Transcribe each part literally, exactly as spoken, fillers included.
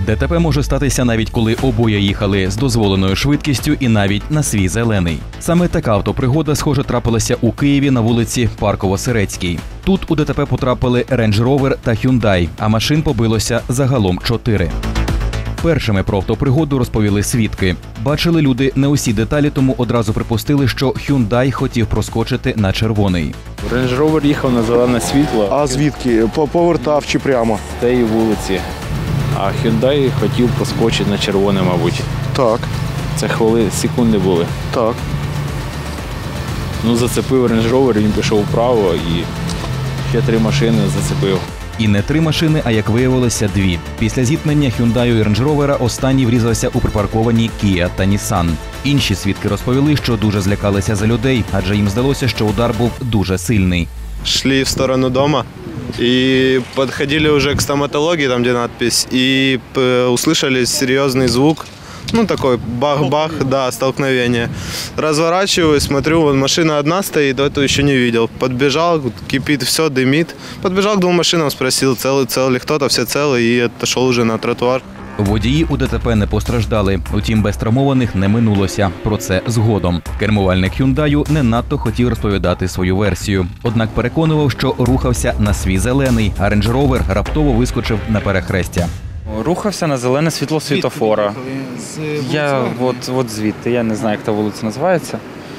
ДТП може статися навіть коли обоє їхали з дозволеною швидкістю і навіть на свій зелений. Саме така автопригода, схоже, трапилася у Києві на вулиці Парково-Сирецькій. Тут у ДТП потрапили Range Rover та Hyundai, а машин побилося загалом чотири. Першими про автопригоду розповіли свідки. Бачили люди не усі деталі, тому одразу припустили, що Hyundai хотів проскочити на червоний. Range Rover їхав на зелене світло. А звідки? Повертав чи прямо? З тієї вулиці. А Hyundai хотів проскочити на червоне, мабуть. Так. Це хвилини, секунди були. Так. Ну, зацепив Range Rover, він пішов вправо і ще три машини зацепив. І не три машини, а, як виявилося, дві. Після зіткнення Hyundai і Range Rover останній врізався у припарковані Kia та Nissan. Інші свідки розповіли, що дуже злякалися за людей, адже їм здалося, що удар був дуже сильний. Шли в сторону дома и подходили уже к стоматологии, там где надпись, и услышали серьезный звук. Ну, такой бах-бах, да, столкновение. Разворачиваюсь, смотрю, вон машина одна стоит, эту еще не видел. Подбежал, кипит все, дымит. Подбежал к двум машинам, спросил, целый, целый ли кто-то, все целы, и отошел уже на тротуар. Водії у ДТП не постраждали, утім без травмованих не минулося. Про це згодом. Кермувальник Hyundai не надто хотів розповідати свою версію. Однак переконував, що рухався на свій зелений, а Range Rover раптово вискочив на перехрестя. Рухався на зелене світло світофора. Я от, от звідти, я не знаю, як та вулиця називається.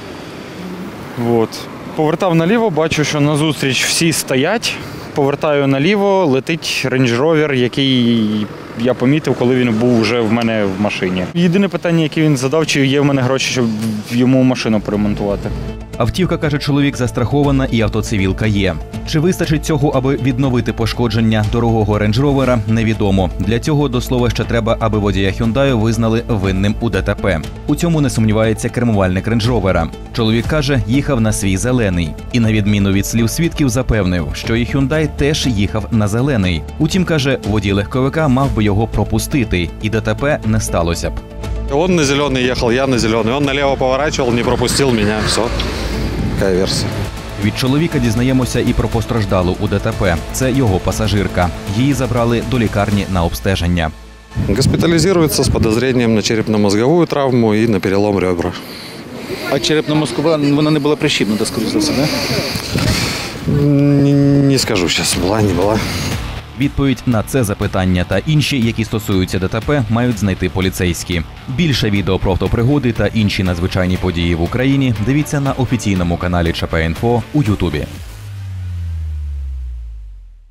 От. Повертав наліво, бачу, що назустріч всі стоять. Повертаю наліво, летить Range Rover, який я помітив, коли він був вже в мене в машині. Єдине питання, яке він задав, чи є в мене гроші, щоб йому машину поремонтувати. Автівка, каже чоловік, застрахована і автоцивілка є. Чи вистачить цього, аби відновити пошкодження дорогого Range Rover, невідомо. Для цього, до слова, ще треба, аби водія Hyundai визнали винним у ДТП. У цьому не сумнівається кермувальник Range Rover. Чоловік каже, їхав на свій зелений. І на відміну від слів свідків запевнив, що і Hyundai теж їхав на зелений. Утім, каже, водій легковика мав би його пропустити, і ДТП не сталося б. Он на зеленый ехал, я на зеленый. Он налево поворачивал, не пропустил меня. Все. Такая версия. Від чоловіка дізнаємося і про постраждалу у ДТП. Це його пасажирка. Її забрали до лікарні на обстеження. Госпитализируется с подозрением на черепно-мозговую травму и на перелом ребра. А черепно-мозкова, вона не була прищіпнута, скоріш за все, не? Не, не скажу сейчас, была, не была. Відповідь на це запитання та інші, які стосуються ДТП, мають знайти поліцейські. Більше відео про автопригоди та інші надзвичайні події в Україні дивіться на офіційному каналі ЧП Інфо у Ютубі.